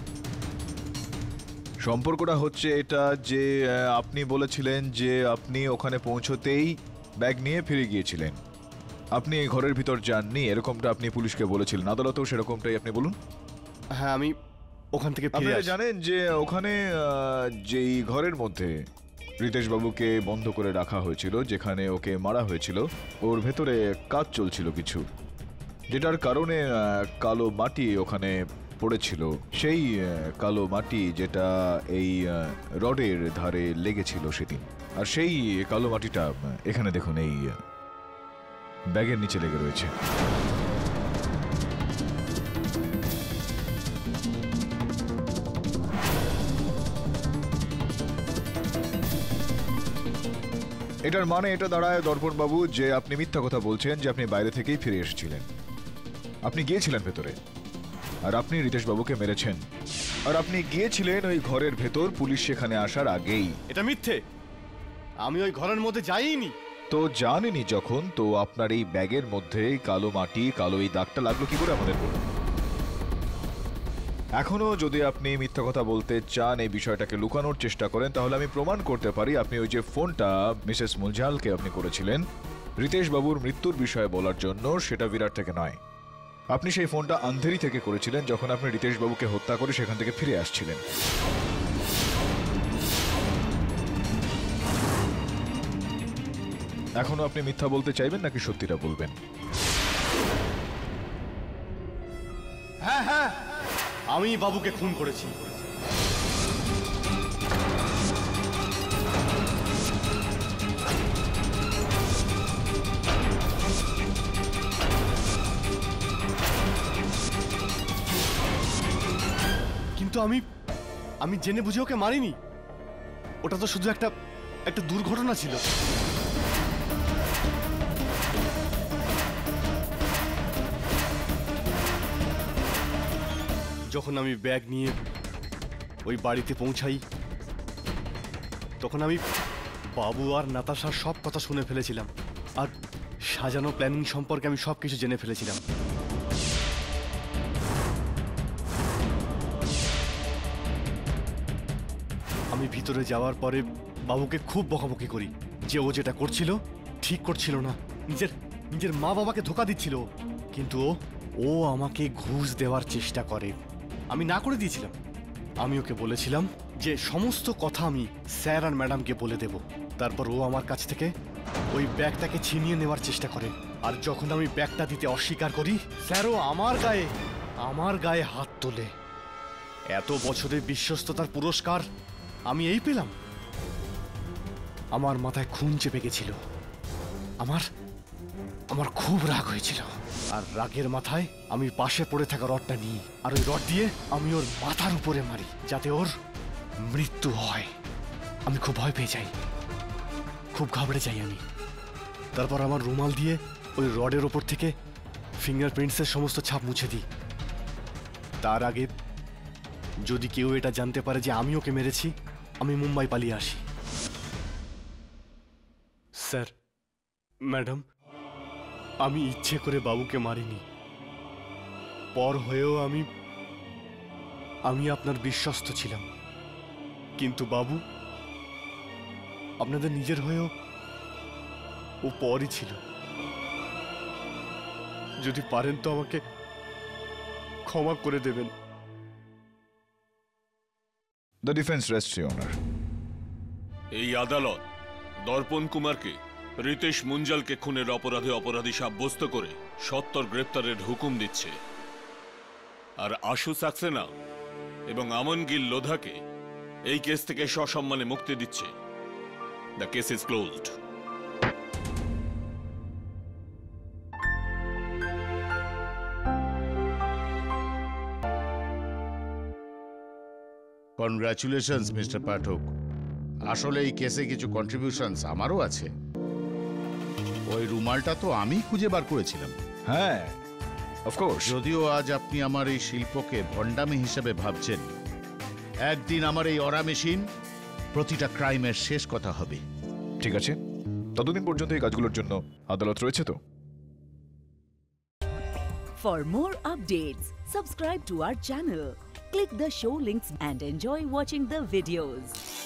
সম্পর্কটা হচ্ছে এটা যে আপনি বলেছিলেন যে আপনি ওখানে পৌঁছতেই ব্যাগ নিয়ে ফিরে গিয়েছিলেন, আপনি ঘরের ভিতর যাননি, এরকমটা আপনি পুলিশকে বলেছিলেন। আদালতেও সেরকমটাই আপনি বলুন। হ্যাঁ, আমি ওখান থেকে ফিরে আপনারা আসি। জানেন যে ওখানে যেই ঘরের মধ্যে রিতেশ বাবুকে বন্ধ করে রাখা হয়েছিল, যেখানে ওকে মারা হয়েছিল, ওর ভেতরে কাজ চলছিল কিছু, যেটার কারণে কালো মাটি ওখানে পড়েছিল। সেই কালো মাটি যেটা এই রডের ধারে লেগেছিল সেদিন, আর সেই কালো মাটিটা এখানে দেখুন এই ব্যাগের নিচে লেগে রয়েছে। এটার মানে এটা দাঁড়ায় দর্পণ বাবু যে আপনি মিথ্যা কথা বলছেন যে আপনি বাইরে থেকেই ফিরে এসেছিলেন। আপনি গিয়েছিলেন ভেতরে আর আপনি রিতেশ বাবুকে মেরেছেন, আর আপনি গিয়েছিলেন ওই ঘরের ভেতর পুলিশ সেখানে আসার আগেই। এটা মিথ্যে, আমি ওই ঘরের মধ্যে যাইনি। তো জানেনি যখন, তো আপনার এই ব্যাগের মধ্যে কালো মাটি, কালো এই দাগটা লাগলো কি করে আমাদের বলুন? এখনো যদি আপনি মিথ্যা কথা বলতে চান, এই বিষয়টাকে লুকানোর চেষ্টা করেন, তাহলে আমি প্রমাণ করতে পারি আপনি ওই যে ফোনটা মিসেস মুলঝালকে আপনি করেছিলেন রিতেশ বাবুর মৃত্যুর বিষয়ে বলার জন্য, সেটা বিরাট থেকে নয়। আপনি সেই ফোনটা আন্ধেরি থেকে করেছিলেন যখন আপনি রিতেশ বাবুকে হত্যা করে সেখান থেকে ফিরে আসছিলেন। এখনো আপনি মিথ্যা বলতে চাইবেন নাকি সত্যিটা বলবেন? হ্যাঁ হ্যাঁ, আমি বাবুকে খুন করেছি। কিন্তু আমি জেনে বুঝে ওকে মারিনি। ওটা তো শুধু একটা দুর্ঘটনা ছিল। যখন আমি ব্যাগ নিয়ে ওই বাড়িতে পৌঁছাই, তখন আমি বাবু আর নাতাশার সব কথা শুনে ফেলেছিলাম, আর সাজানো প্ল্যানিং সম্পর্কে আমি সব কিছু জেনে ফেলেছিলাম। আমি ভিতরে যাওয়ার পরে বাবুকে খুব বকাবকি করি যে ও যেটা করছিল ঠিক করছিল না, নিজের মা বাবাকে ধোঁকা দিচ্ছিল। কিন্তু ও আমাকে ঘুষ দেওয়ার চেষ্টা করে। আমি না করে দিয়েছিলাম। আমি ওকে বলেছিলাম যে সমস্ত কথা আমি স্যার আর ম্যাডামকে বলে দেব। তারপর ও আমার কাছ থেকে ওই ব্যাগটাকে ছিনিয়ে নেওয়ার চেষ্টা করে, আর যখন আমি ব্যাগটা দিতে অস্বীকার করি, স্যারও আমার গায়ে হাত তোলে। এত বছরের বিশ্বস্ততার পুরস্কার আমি এই পেলাম। আমার মাথায় খুন চেপে গেছিল। আমার খুব রাগ হয়েছিল, আর রাগের মাথায় আমি পাশে পড়ে থাকা রডটা নিই, আর ওই রড দিয়ে আমি ওর মাথার উপরে মারি যাতে ওর মৃত্যু হয়। আমি খুব ভয় পেয়ে যাই, খুব ঘাবড়ে যাই আমি। তারপর আমার রুমাল দিয়ে ওই রডের ওপর থেকে ফিঙ্গারপ্রিন্টসের সমস্ত ছাপ মুছে দিই। তার আগে যদি কেউ এটা জানতে পারে যে আমি ওকে মেরেছি, আমি মুম্বাই পালিয়ে আসি। স্যার, ম্যাডাম, আমি ইচ্ছে করে বাবুকে মারিনি। পর হয়েও আমি আপনার বিশ্বস্ত ছিলাম, কিন্তু বাবু আপনাদের নিজের হয়েও ও পরই ছিল। যদি পারেন তো আমাকে ক্ষমা করে দেবেন। The defence rests your honour. এই আদালত দর্পণ কুমারকে রিতেশ মুঞ্জালকে খুনের অপরাধী সাব্যস্ত করে সত্বর গ্রেপ্তারের হুকুম দিচ্ছে, আর আশু সাক্সেনা এবং আমন গিল লোধাকে এই কেস থেকে সসম্মানে মুক্তি দিচ্ছে। The case is closed. Congratulations mister Pathak. আসলে এই কেসে কিছু কন্ট্রিবিউশনস আমারও আছে। ওই রুমালটা তো আমি খুঁজে বার করেছিলাম। হ্যাঁ, অফকোর্স। যদিও আজ আপনি আমার এই শিল্পকে ভণ্ডামি হিসেবে ভাবছেন, একদিন আমার এই অরা মেশিন প্রতিটা ক্রাইমের শেষ কথা হবে। ঠিক আছে, ততদিন পর্যন্ত এই কাজগুলোর জন্য আদালত রয়েছে তো। For more updates, subscribe to our channel, click the show links and enjoy watching the videos.